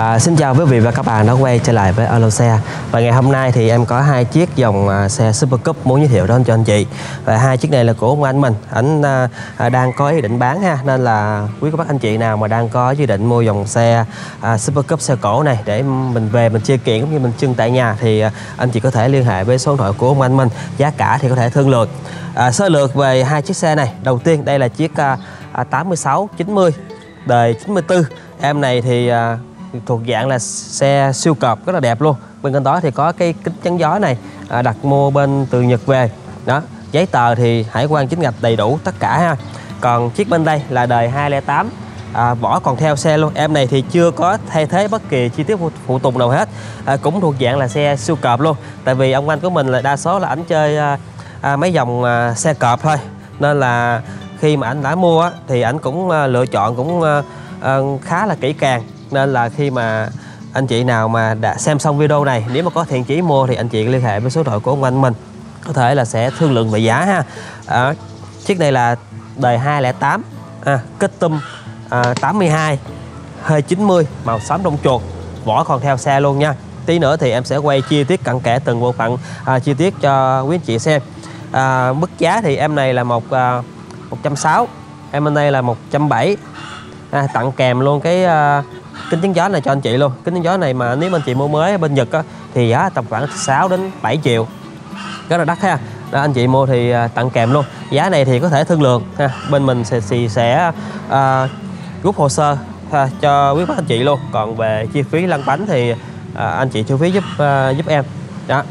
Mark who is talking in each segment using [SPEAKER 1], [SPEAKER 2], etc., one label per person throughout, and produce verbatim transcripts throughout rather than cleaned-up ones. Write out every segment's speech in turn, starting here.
[SPEAKER 1] À, xin chào quý vị và các bạn đã quay trở lại với Alo Xe. Và ngày hôm nay thì em có hai chiếc dòng à, xe Super Cup muốn giới thiệu đến cho anh chị. Và hai chiếc này là của ông anh mình, anh à, à, đang có ý định bán ha, nên là quý các bác anh chị nào mà đang có ý định mua dòng xe à, Super Cup xe cổ này để mình về mình chia kiện cũng như mình trưng tại nhà thì à, anh chị có thể liên hệ với số điện thoại của ông anh mình, giá cả thì có thể thương lượng. À, sơ lược về hai chiếc xe này, đầu tiên đây là chiếc à, à, tám mươi sáu chín mươi đời chín mươi tư. Em này thì à, thuộc dạng là xe siêu cọp rất là đẹp luôn. Bên cạnh đó thì có cái kính chắn gió này à, đặt mua bên từ Nhật về đó, giấy tờ thì hải quan chính ngạch đầy đủ tất cả ha. Còn chiếc bên đây là đời hai không tám, à, vỏ còn theo xe luôn. Em này thì chưa có thay thế bất kỳ chi tiết phụ tùng nào hết, à, cũng thuộc dạng là xe siêu cọp luôn. Tại vì ông anh của mình là đa số là ảnh chơi à, à, mấy dòng à, xe cọp thôi, nên là khi mà anh đã mua á, thì ảnh cũng à, lựa chọn cũng à, à, khá là kỹ càng. Nên là khi mà anh chị nào mà đã xem xong video này, nếu mà có thiện chí mua thì anh chị liên hệ với số điện thoại của ông anh mình, có thể là sẽ thương lượng về giá ha. À, chiếc này là đời hai không tám, à, kết tum à, tám mươi hai hơi chín mươi, màu xám đông chuột, vỏ còn theo xe luôn nha. Tí nữa thì em sẽ quay chi tiết cặn kẽ từng bộ phận à, chi tiết cho quý anh chị xem. À, mức giá thì em này là một à, một trăm sáu mươi, em bên đây là một trăm bảy mươi, à, tặng kèm luôn cái à, kính chắn gió này cho anh chị luôn. Kính chắn gió này mà nếu anh chị mua mới ở bên Nhật á, thì giá tầm khoảng sáu đến bảy triệu, rất là đắt ha. Đó, anh chị mua thì à, tặng kèm luôn. Giá này thì có thể thương lượng ha. Bên mình sẽ sẽ, sẽ à, rút hồ sơ ha, cho quý bác anh chị luôn. Còn về chi phí lăn bánh thì à, anh chị thu phí giúp à, giúp em đó.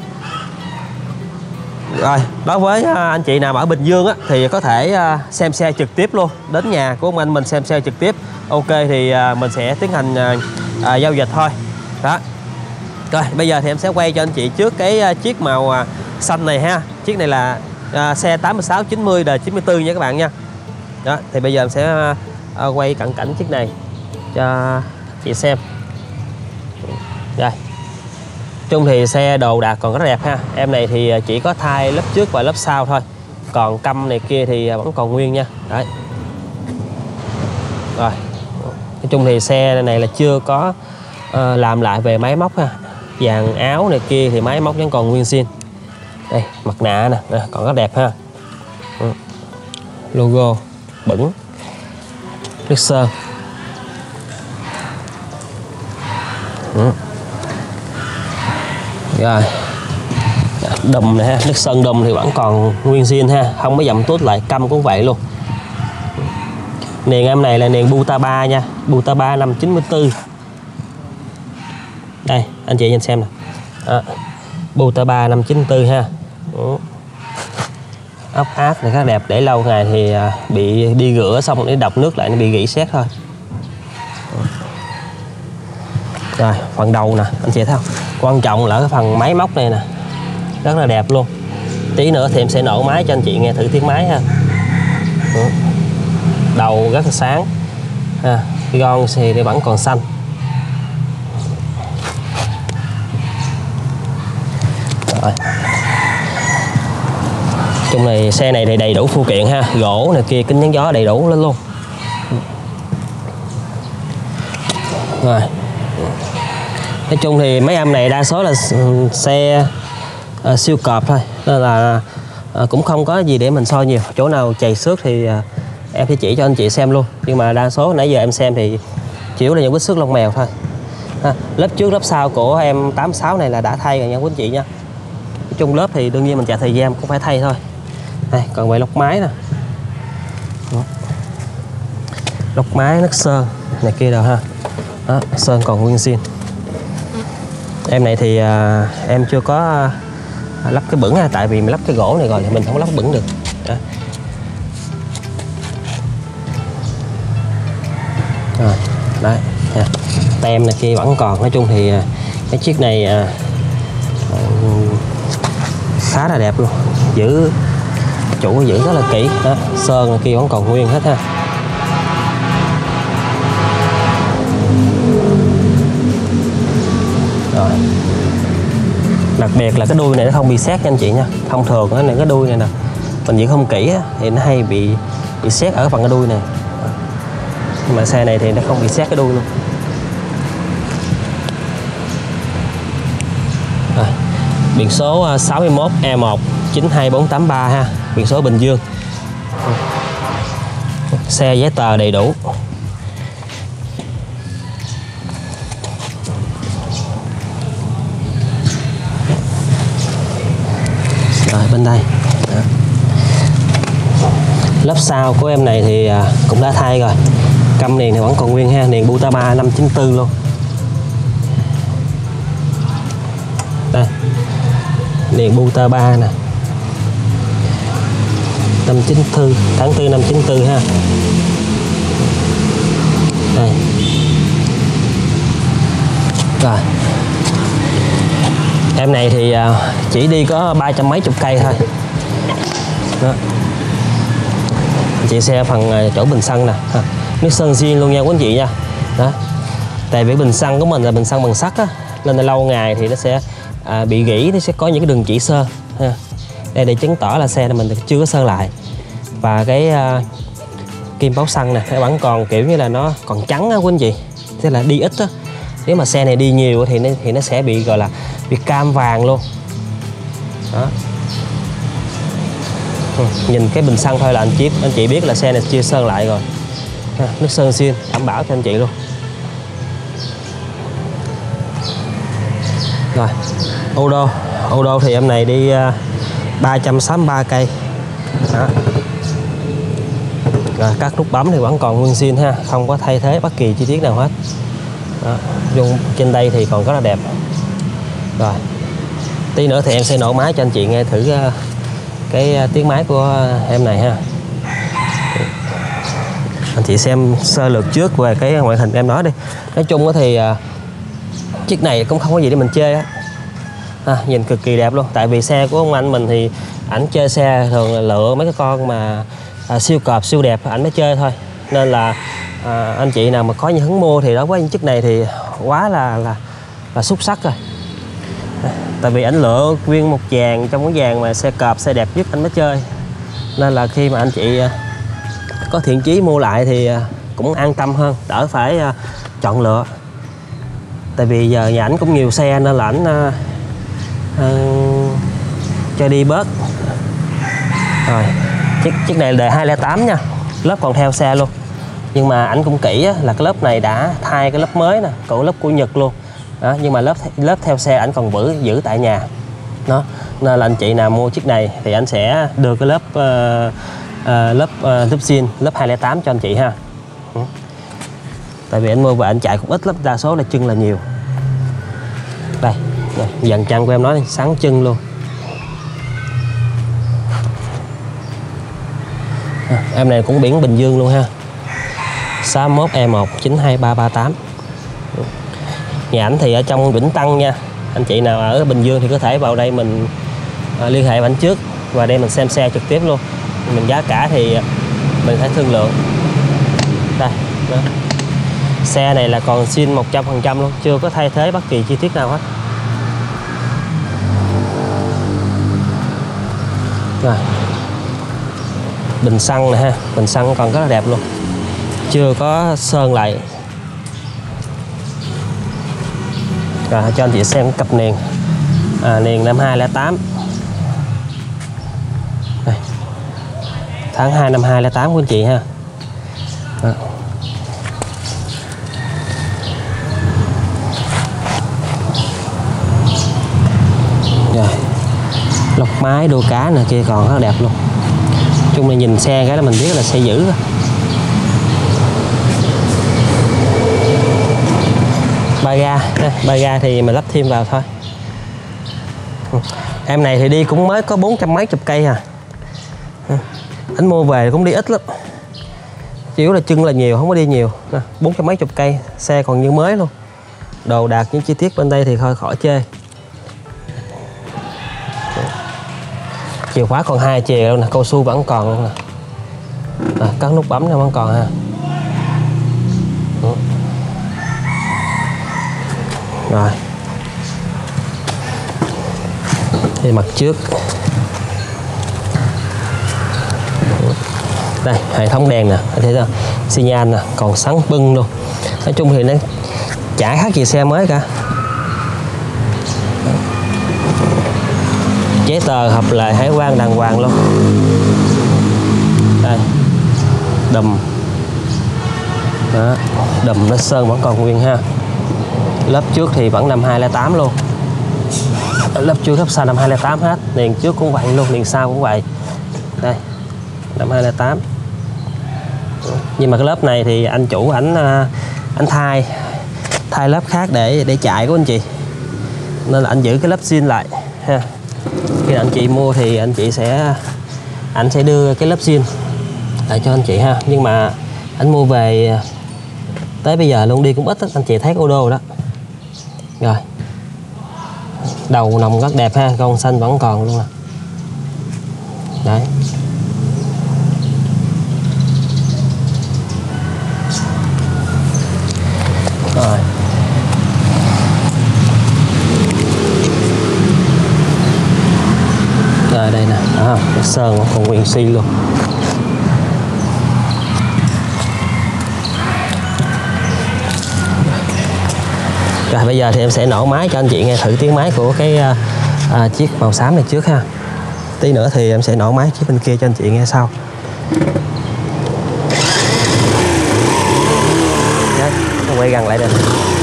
[SPEAKER 1] Rồi, đối với anh chị nào ở Bình Dương á, thì có thể xem xe trực tiếp luôn, đến nhà của ông anh mình xem xe trực tiếp. Ok thì mình sẽ tiến hành à, giao dịch thôi đó. Rồi bây giờ thì em sẽ quay cho anh chị trước cái chiếc màu xanh này ha. Chiếc này là à, xe tám mươi sáu chín mươi đời chín mươi tư nha các bạn nha. Đó thì bây giờ em sẽ à, quay cận cảnh chiếc này cho chị xem. Rồi, chung thì xe đồ đạc còn rất đẹp ha. Em này thì chỉ có thay lớp trước và lớp sau thôi, còn căm này kia thì vẫn còn nguyên nha. Đấy. Rồi, nói chung thì xe này là chưa có uh, làm lại về máy móc ha. Dàn áo này kia thì máy móc vẫn còn nguyên zin. Đây, mặt nạ nè, nè còn rất đẹp ha. Ừ. Logo bẩn, nước sơn. Ừ. Rồi, đùm này ha, nước sơn đùm thì vẫn còn nguyên zin ha, không có dặm tốt lại, căm cũng vậy luôn. Niền em này là niền Butaba nha, Butaba năm chín mươi tư. Đây, anh chị nhìn xem nè. Đó, Butaba năm chín mươi tư ha. Đó. Ốc áp này khá đẹp, để lâu ngày thì bị đi rửa xong để đập nước lại nó bị rỉ sét thôi. Rồi, phần đầu nè, anh chị thấy không? Quan trọng là cái phần máy móc này nè, rất là đẹp luôn. Tí nữa thì em sẽ nổ máy cho anh chị nghe thử tiếng máy ha. Đó. Đầu rất là sáng ha. Cái gòn thì vẫn còn xanh. Rồi. Trong này xe này thì đầy đủ phụ kiện ha, gỗ này kia, kính chắn gió đầy đủ lên luôn. Rồi. Nói chung thì mấy em này đa số là xe uh, siêu cọp thôi, nên là uh, cũng không có gì để mình soi nhiều. Chỗ nào chày xước thì uh, em sẽ chỉ cho anh chị xem luôn. Nhưng mà đa số nãy giờ em xem thì chỉ là những vết xước lông mèo thôi ha. Lớp trước lớp sau của em tám sáu này là đã thay rồi nha quý anh chị nha. Chung lớp thì đương nhiên mình chạy thời gian cũng phải thay thôi. Đây, còn về lốc máy nè, lốc máy, nước sơn này kia rồi ha. Đó, sơn còn nguyên zin. Em này thì à, em chưa có à, lắp cái bửng ha, tại vì mình lắp cái gỗ này rồi thì mình không lắp bửng được. Đó. Rồi, đấy, ha. Tem này kia vẫn còn. Nói chung thì à, cái chiếc này à, à, khá là đẹp luôn, giữ chủ giữ rất là kỹ. Đó, sơn này kia vẫn còn nguyên hết ha. Rồi. Đặc biệt là cái đuôi này nó không bị sét nha anh chị nha. Thông thường cái này cái đuôi này nè, mình giữ không kỹ á, thì nó hay bị bị sét ở phần cái đuôi này. Nhưng mà xe này thì nó không bị sét cái đuôi luôn. Biển số sáu mốt E một chín hai bốn tám ba ha, biển số Bình Dương. Xe giấy tờ đầy đủ. Rồi bên đây. Đó. Lớp sau của em này thì cũng đã thay rồi. Căm niền thì vẫn còn nguyên ha, niền Butama năm chín tư luôn. Đây. Niền Butama nè. Năm chín tư, tháng tư năm chín tư ha. Đây. Rồi. Em này thì chỉ đi có ba trăm mấy chục cây thôi. Đó. Chị xe phần chỗ bình xăng nè, nước sơn zin luôn nha quý anh chị nha. Đó. Tại vì bình xăng của mình là bình xăng bằng sắt á, nên là lâu ngày thì nó sẽ à, bị gỉ, nó sẽ có những cái đường chỉ sơn ha. Đây để chứng tỏ là xe này mình chưa có sơn lại. Và cái à, kim báo xăng nè, nó vẫn còn kiểu như là nó còn trắng á quý anh chị. Tức là đi ít á. Nếu mà xe này đi nhiều thì nó, thì nó sẽ bị gọi là bị cam vàng luôn. Đó. Ừ, nhìn cái bình xăng thôi là anh chị anh chị biết là xe này chưa sơn lại rồi. Ha, nước sơn zin đảm bảo cho anh chị luôn. Rồi, ô đô, ô đô thì em này đi uh, ba trăm sáu mươi ba cây. Đó. Rồi, các nút bấm thì vẫn còn nguyên zin ha, không có thay thế bất kỳ chi tiết nào hết. Đó. Dùng trên đây thì còn rất là đẹp. Rồi, tí nữa thì em sẽ nổ máy cho anh chị nghe thử uh, cái uh, tiếng máy của em này ha. Anh chị xem sơ lược trước về cái ngoại hình em nói đi. Nói chung thì uh, chiếc này cũng không có gì để mình chê á. À, nhìn cực kỳ đẹp luôn. Tại vì xe của ông anh mình thì ảnh chơi xe thường là lựa mấy cái con mà à, siêu cọp siêu đẹp ảnh mới chơi thôi. Nên là à, anh chị nào mà có như hứng mua thì đối với chiếc này thì quá là là là xuất sắc rồi. À, tại vì ảnh lựa nguyên một dàn trong cái dàn mà xe cọp xe đẹp nhất anh mới chơi. Nên là khi mà anh chị à, có thiện chí mua lại thì à, cũng an tâm hơn, đỡ phải à, chọn lựa. Tại vì giờ nhà ảnh cũng nhiều xe nên là ảnh uh, uh, cho đi bớt. Rồi, chiếc chiếc này đời hai không tám nha, lớp còn theo xe luôn. Nhưng mà ảnh cũng kỹ á, là cái lớp này đã thay cái lớp mới nè, còn lớp của Nhật luôn. Đó, nhưng mà lớp lớp theo xe ảnh còn giữ giữ tại nhà. Đó, nên là anh chị nào mua chiếc này thì anh sẽ đưa cái lớp uh, uh, lớp uh, lớp zin lớp hai không tám cho anh chị ha. Ừ. Tại vì anh mua và anh chạy cũng ít lắm, đa số là chân là nhiều. Đây, đây dàn chân của em nói sáng chân luôn. À, em này cũng biển Bình Dương luôn ha. sáu mốt E một chín hai ba ba tám. Nhà ảnh thì ở trong Vĩnh Tân nha. Anh chị nào ở Bình Dương thì có thể vào đây mình à, liên hệ với ảnh trước và đây mình xem xe trực tiếp luôn. Mình giá cả thì mình phải thương lượng. Đây, đó. Xe này là còn zin một trăm phần trăm luôn, chưa có thay thế bất kỳ chi tiết nào hết. Rồi. Bình xăng nè ha, bình xăng còn rất là đẹp luôn. Chưa có sơn lại. Rồi cho anh chị xem cặp niền. À, niền năm hai không tám. Đây. Tháng hai năm hai không tám của anh chị ha. Đó. Rồi. Lọc máy đua cá nè kia còn rất là đẹp luôn. Chung là nhìn xe cái là mình biết là xe dữ. Ba ga, đây, ba ga thì mình lắp thêm vào thôi. Em này thì đi cũng mới có bốn trăm mấy chục cây à. Anh mua về cũng đi ít lắm. Chỉ yếu là chân là nhiều, không có đi nhiều. Bốn trăm mấy chục cây, xe còn như mới luôn. Đồ đạc những chi tiết bên đây thì thôi khỏi chê. Chìa khóa còn hai chìa luôn nè, cao su vẫn còn luôn nè. À, các nút bấm nó vẫn còn ha. Rồi. Thì mặt trước. Đây, hệ thống đèn nè, thấy không? Xi nhan nè, còn sáng bưng luôn. Nói chung thì nó chả khác gì xe mới cả. giấy tờ hợp lại hải quan đàng hoàng luôn. Đây, đùm đó, đùm nó sơn vẫn còn nguyên ha. Lớp trước thì vẫn năm hai không tám luôn, lớp trước lớp sau năm hai không tám hết, liền trước cũng vậy luôn, liền sau cũng vậy. Đây, năm hai không tám. Nhưng mà cái lớp này thì anh chủ ảnh anh thay thay lớp khác để để chạy của anh chị, nên là anh giữ cái lớp zin lại ha. Khi anh chị mua thì anh chị sẽ anh sẽ đưa cái lớp zin lại cho anh chị ha. Nhưng mà anh mua về tới bây giờ luôn đi cũng ít đó, anh chị thấy ô đô đó. Rồi, đầu nòng rất đẹp ha, con xanh vẫn còn luôn nè. Đấy, rồi. Rồi đây nè, đó, cái sơn nó còn nguyên xi luôn. Rồi bây giờ thì em sẽ nổ máy cho anh chị nghe thử tiếng máy của cái à, à, chiếc màu xám này trước ha. Tí nữa thì em sẽ nổ máy chiếc bên kia cho anh chị nghe sau. Đấy, nó quay gần lại đây.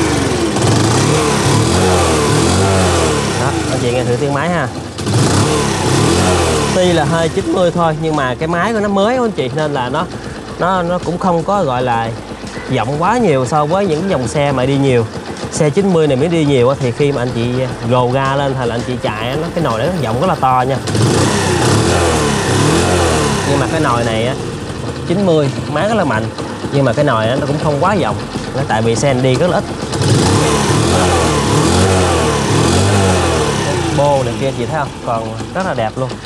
[SPEAKER 1] Đó, anh chị nghe thử tiếng máy ha. Tuy là hơi chín mươi thôi nhưng mà cái máy của nó mới của anh chị, nên là nó nó nó cũng không có gọi là giọng quá nhiều so với những dòng xe mà đi nhiều. Xe chín mươi này mới đi nhiều thì khi mà anh chị gồ ga lên hay là anh chị chạy, nó cái nồi đấy nó giọng rất là to nha. Nhưng mà cái nồi này á, chín mươi máy rất là mạnh, nhưng mà cái nồi nó cũng không quá giọng, nó tại vì xe anh đi rất là ít. Bô này kia chị thấy không, còn rất là đẹp luôn.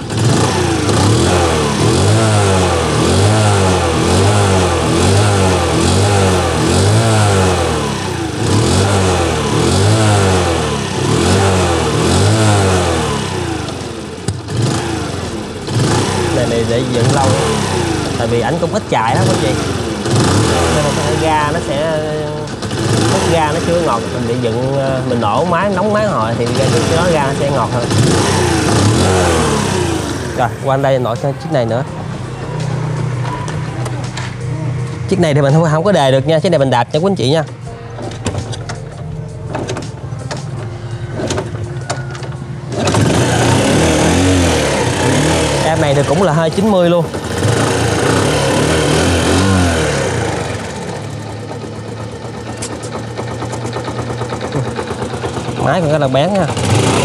[SPEAKER 1] Này này để dựng lâu, tại vì ảnh cũng ít chạy đó quý chị, nên là cái ga nó sẽ hút ga nó chưa ngọt. Mình để dựng mình nổ máy nóng máy hồi thì cái đó ga nó sẽ ngọt hơn. Rồi qua đây nổ cho chiếc này nữa. Chiếc này thì mình không, không có đề được nha, chiếc này mình đạp cho quý anh chị nha. Em này thì cũng là hơi chín mươi luôn. Máy còn rất là bén nha.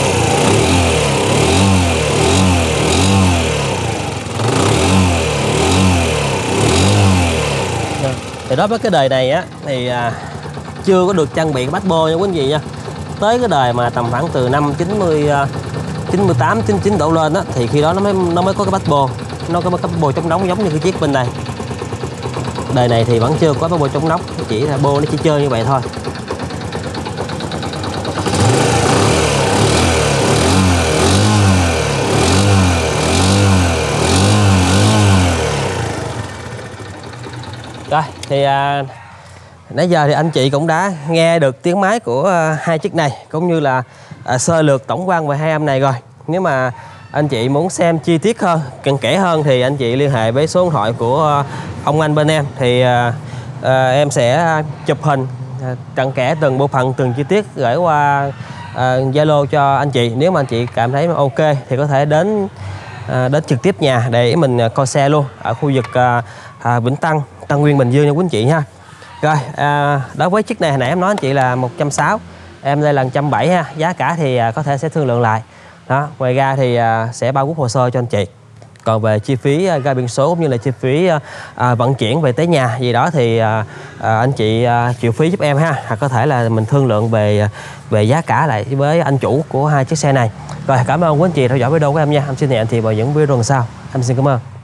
[SPEAKER 1] Thì đối với cái đời này á thì à, chưa có được trang bị cái bát bô nha quý anh chị nha. Tới cái đời mà tầm khoảng từ năm chín mươi, chín mươi tám, chín mươi chín đổ lên á, thì khi đó nó mới nó mới có cái bát bô, nó có cái bát bô chống nóng giống như cái chiếc bên này. Đời này thì vẫn chưa có bát bô chống nóng, chỉ là bô nó chỉ chơi như vậy thôi. Rồi thì à, nãy giờ thì anh chị cũng đã nghe được tiếng máy của à, hai chiếc này, cũng như là à, sơ lược tổng quan về hai em này rồi. Nếu mà anh chị muốn xem chi tiết hơn, cặn kẽ hơn thì anh chị liên hệ với số điện thoại của à, ông anh bên em, thì à, à, em sẽ chụp hình à, cặn kẽ từng bộ phận, từng chi tiết gửi qua Zalo à, cho anh chị. Nếu mà anh chị cảm thấy ok thì có thể đến à, đến trực tiếp nhà để mình coi xe luôn ở khu vực à, à, Vĩnh Tân, Tân Nguyên, Bình Dương nha quý anh chị nha. Rồi à, đối với chiếc này hồi nãy em nói anh chị là một trăm sáu mươi, em đây là một trăm bảy mươi ha. Giá cả thì à, có thể sẽ thương lượng lại đó. Ngoài ra thì à, sẽ bao bút hồ sơ cho anh chị. Còn về chi phí à, ra biển số cũng như là chi phí à, à, vận chuyển về tới nhà gì đó thì à, à, anh chị à, chịu phí giúp em ha. Hoặc có thể là mình thương lượng về về giá cả lại với anh chủ của hai chiếc xe này. Rồi cảm ơn quý anh chị theo dõi video của em nha. Em xin hẹn anh chị vào những video lần sau. Em xin cảm ơn.